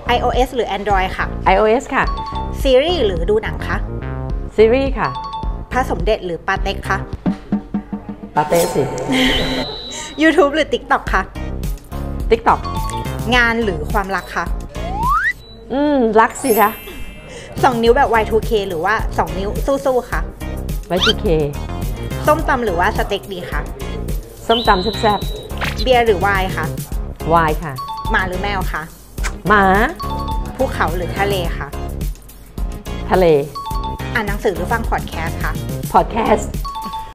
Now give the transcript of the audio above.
iOS หรือ Android ค่ะ iOS ค่ะซีรีส์หรือดูหนังคะซีรีส์ค่ะพระสมเด็จหรือปาเต็กคะปาเต้สิ YouTube หรือ TikTok คะ TikTok งานหรือความรักคะรักสิคะ 2 นิ้วแบบ Y2K หรือว่า2 นิ้วสู้ๆคะไว้ที่เคส้มตำหรือว่าสเต็กดีคะส้มตำแซ่บเบียร์หรือไวน์คะๆวายค่ะหมาหรือแมวคะหมาภูเขาหรือทะเลคะทะเลอ่านหนังสือหรือฟังพอดแคสต์คะพอดแคสต์